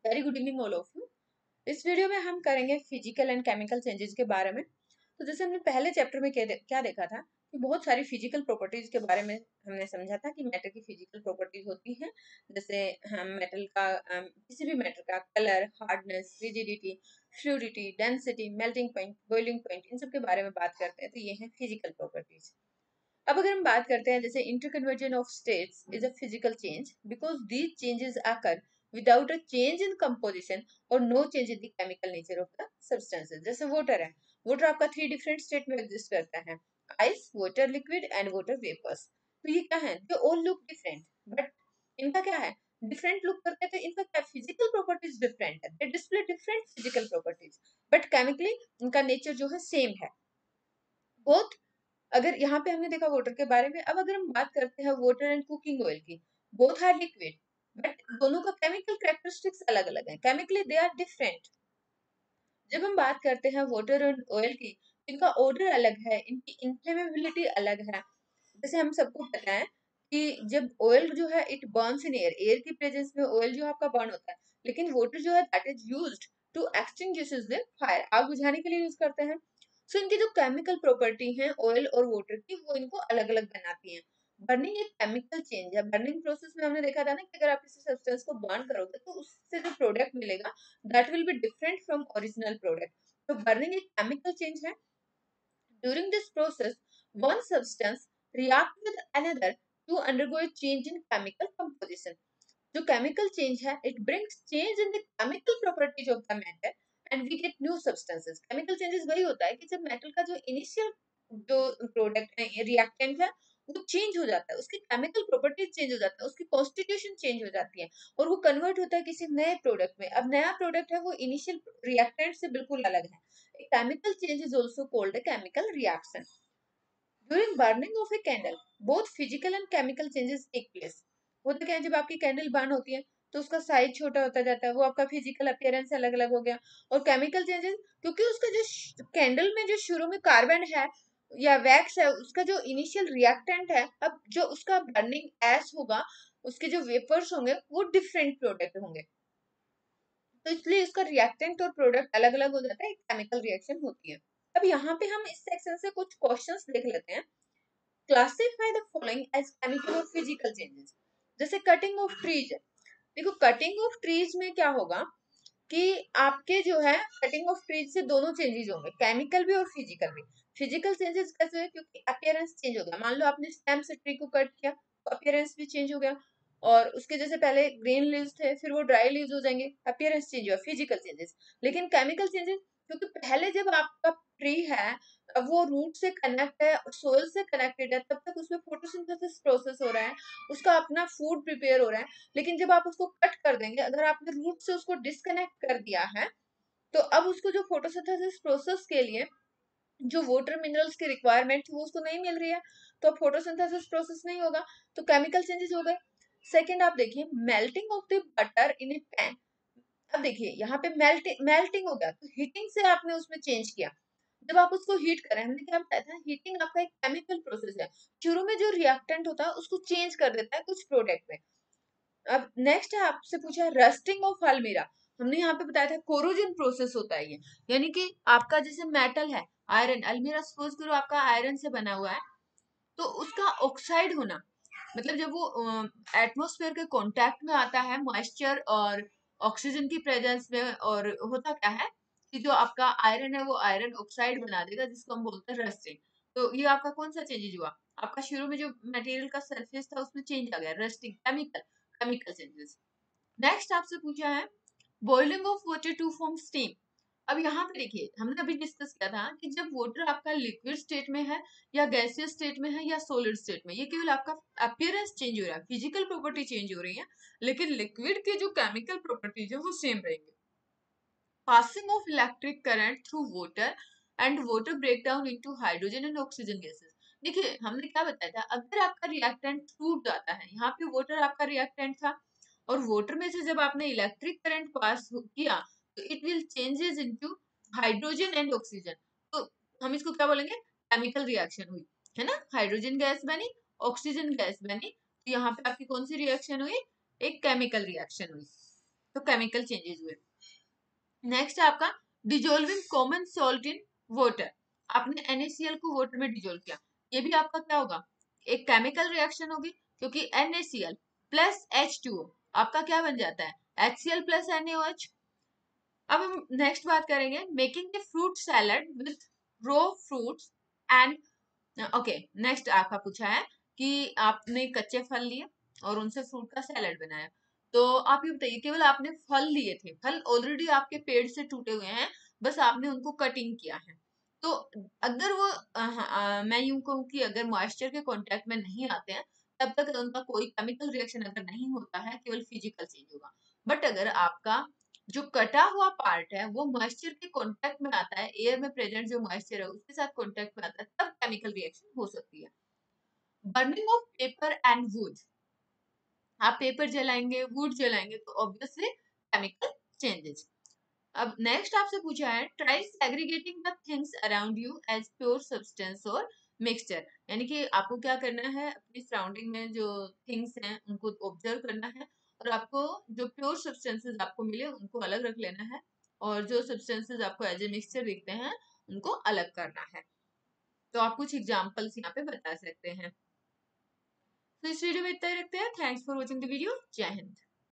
Very good evening all of you. इस video में हम करेंगे फिजिकल एंड केमिकल चेंजेस के बारे में। तो जैसे हमने पहले चैप्टर में क्या देखा था कि बहुत सारी फिजिकल प्रॉपर्टीज के बारे में हमने समझा था कि मैटर की फिजिकल प्रॉपर्टीज होती हैं। जैसे हम मेटल का किसी भी मैटर का colour, hardness, rigidity, fluidity, density, melting point, boiling point, इन सब के बारे में बात करते हैं। तो ये है फिजिकल प्रॉपर्टीज। अब अगर हम बात करते हैं जैसे interconversion of states is a physical change because these changes occur without a change in composition और no change in the chemical nature of the substances. जैसे वाटर है, वाटर आपका 3 डिफरेंट स्टेट में एग्जिस्ट करता है, ice, water liquid and water vapours. तो ये क्या है, they all look different, but इनका क्या है, डिफरेंट लुक करते हैं। तो इनका क्या फिजिकल प्रॉपर्टीज डिफरेंट है, they display different physical properties, but chemically इनका नेचर जो है सेम है। बोथ, अगर यहाँ पे हमने देखा वाटर के बारे में, अब अगर हम बात करते हैं वाटर एंड कुकिंग ऑयल की, बोथ आर लिक्विड बट दोनों का केमिकल कैरेक्टरिस्टिक्स अलग अलग है, केमिकली दे आर डिफरेंट। जब हम बात करते हैं वाटर एंड ऑयल की, इनका ऑर्डर अलग है, इनकी इन्फ्लेमेबिलिटी अलग है। जैसे हम सबको पता है कि जब ऑयल जो है it burns in air, air की प्रेजेंस में ऑयल जो आपका बर्न होता है, लेकिन वाटर जो है that is used to extinguish the fire, आग बुझाने के लिए यूज करते हैं। सो इनकी जो केमिकल प्रॉपर्टी है ऑयल और वाटर की, वो इनको अलग अलग बनाती है। बर्निंग एक केमिकल चेंज है। बर्निंग प्रोसेस में हमने देखा था ना कि अगर आप किसी सब्सटेंस को बर्न करोगे तो उससे जो प्रोडक्ट मिलेगा that will be different from original product. तो बर्निंग एक केमिकल चेंज है। During this process, one substance reacts with another to undergo a change in chemical composition. जो chemical change है, it brings change in the chemical properties of the matter and we get new substances. Chemical changes वही होता है कि जब metal का जो initial जो product है, reactant है, वो change हो जाता है, उसकी chemical properties change हो जाता है, उसकी constitution change हो जाती है और वो convert होता है किसी नए product में। अब नया product है वो initial reactant से बिल्कुल अलग है। A chemical change is also called a chemical reaction. During burning of a candle, both physical and chemical changes take place. होता क्या है, जब आपकी कैंडल बर्न होती है तो उसका साइज छोटा होता जाता है, वो आपका फिजिकल अपीयरेंस अलग अलग हो गया। और केमिकल चेंजेस, क्योंकि उसका जो कैंडल में जो शुरू में कार्बन है या वैक्स है, उसका जो इनिशियल रिएक्टेंट है, अब जो उसका बर्निंग एस होगा, उसके जो वेपर्स होंगे वो डिफरेंट प्रोडक्ट होंगे। तो इसलिए इसका रिएक्टेंट और प्रोडक्ट अलग अलग हो जाता है, एक केमिकल रिएक्शन होती है। अब यहाँ पे हम इस सेक्शन से कुछ क्वेश्चंस देख लेते हैं। Classify the following as chemical और फिजिकल चेंजेस। जैसे कटिंग ऑफ ट्रीज है, देखो कटिंग ऑफ ट्रीज में क्या होगा कि आपके जो है कटिंग ऑफ ट्रीज से दोनों चेंजेस होंगे, केमिकल भी और फिजिकल भी। फिजिकल चेंजेस कैसे है, क्योंकि अपीयरेंस चेंज हो गया। मान लो आपने स्टेम से ट्री को कट किया तो अपीयरेंस भी चेंज हो गया, और उसके जैसे पहले ग्रीन लीव्स थे फिर वो ड्राई लीव्स हो जाएंगे, अपीयरेंस चेंज हुआ, फिजिकल चेंजेस। लेकिन केमिकल चेंजेस, क्योंकि पहले जब आपका ट्री है, अब वो रूट से कनेक्ट है, सोइल से कनेक्टेड है, तब तक उसमें फोटोसिंथेसिस प्रोसेस हो रहा है, उसका अपना फूड प्रिपेयर हो रहा है। लेकिन जब आप उसको कट कर देंगे, अगर आपने रूट से उसको डिस्कनेक्ट कर दिया है, तो अब उसको जो फोटोसिंथेसिस प्रोसेस के लिए जो वाटर मिनरल्स की रिक्वायरमेंट थी वो उसको नहीं मिल रही है, तो अब फोटोसिंथेसिस प्रोसेस नहीं होगा, तो केमिकल चेंजेस हो गए। सेकेंड आप देखिए, melting of the butter in a pan. अब देखिए यहाँ पे मेल्टिंग हो गया, तो हीटिंग से आपने उसमें चेंज किया। जब आप उसको हीट करें, हमने क्या बताया था, हीटिंग आपका एक केमिकल प्रोसेस है। शुरू में जो रिएक्टेंट होता है उसको चेंज कर देता है कुछ प्रोडक्ट में। अब नेक्स्ट है, आपसे पूछा है रस्टिंग ऑफ अलमीरा। हमने यहाँ पे बताया था कोरोजन प्रोसेस होता है ये, यानी कि आपका जैसे मेटल है, आयरन, अलमीरा सपोज करो आपका आयरन से बना हुआ है, तो उसका ऑक्साइड होना, मतलब जब वो एटमॉस्फेयर के कांटेक्ट में आता है मॉइस्चर और ऑक्सीजन की प्रेजेंस में, और होता क्या है कि जो आपका आयरन है वो आयरन ऑक्साइड बना देगा, जिसको हम बोलते हैं रस्टिंग। तो ये आपका कौन सा चेंजेज हुआ, आपका शुरू में जो मटेरियल का सरफेस था उसमें चेंज आ गया, rusting, chemical, chemical changes. Next आपसे पूछा है boiling of water to form steam. अब यहाँ पे देखिए, हमने अभी डिस्कस किया था कि जब वाटर आपका लिक्विड स्टेट में है या गैसियस स्टेट में है या सॉलिड स्टेट में, ये केवल आपका अपीयरेंस चेंज हो रहा है, फिजिकल प्रॉपर्टी चेंज हो रही है, लेकिन लिक्विड की जो केमिकल प्रॉपर्टीज है वो सेम रहेंगे। Passing of electric current through water and water break down into hydrogen and oxygen gases. देखिए हमने क्या बताया था, अगर आपका रिएक्टेंट टूट जाता है, यहाँ पे वाटर आपका रिएक्टेंट था, और वाटर में से जब आपने इलेक्ट्रिक करंट पास किया तो it will changes into hydrogen and oxygen. तो हम इसको क्या बोलेंगे, केमिकल रिएक्शन हुई, है ना, हाइड्रोजन गैस बनी, ऑक्सीजन गैस बनी, तो यहाँ पे आपकी कौन सी रिएक्शन हुई, एक केमिकल रिएक्शन हुई। तो केमिकल चेंजेस हुए। नेक्स्ट है आपका dissolving common salt in water. आपने NaCl को वाटर में डिजोल्व किया, ये भी आपका क्या होगा, एक केमिकल रिएक्शन होगी, क्योंकि NaCl प्लस H2O आपका क्या बन जाता है, HCl प्लस NaOH। अब हम नेक्स्ट बात करेंगे making a fruit salad with raw fruits and, okay next आपका पूछा है कि आपने कच्चे फल लिए और उनसे फ्रूट का सैलड बनाया। तो आप ये बताइए, केवल आपने फल लिए थे, फल ऑलरेडी आपके पेड़ से टूटे हुए हैं, बस आपने उनको कटिंग किया है। तो अगर वो मैं यूं कहूँ कि अगर मॉइस्चर के कांटेक्ट में नहीं आते हैं, तब तक उनका कोई केमिकल रिएक्शन अगर नहीं होता है, केवल फिजिकल चेंज होगा। बट अगर आपका जो कटा हुआ पार्ट है वो मॉइस्चर के कांटेक्ट में आता है, एयर में प्रेजेंट जो मॉइस्चर है उसके साथ कांटेक्ट में आता है, तब केमिकल रिएक्शन हो सकती है। Burning of paper and wood, आप पेपर जलाएंगे, वुड जलाएंगे, तो ऑब्वियसली केमिकल चेंजेस। अब नेक्स्ट आपसे पूछा है try segregating the things around you as pure substance और मिक्सचर, यानी कि आपको क्या करना है, अपनी सराउंडिंग में जो थिंग्स हैं उनको ऑब्जर्व करना है, और आपको जो प्योर सब्सटेंसेस आपको मिले उनको अलग रख लेना है, और जो सब्सटेंसेस आपको एज ए मिक्सचर दिखते हैं उनको अलग करना है। तो आप कुछ एग्जाम्पल्स यहाँ पे बता सकते हैं। तो इस वीडियो में इतना ही रखते हैं। Thanks for watching the video. जय हिंद।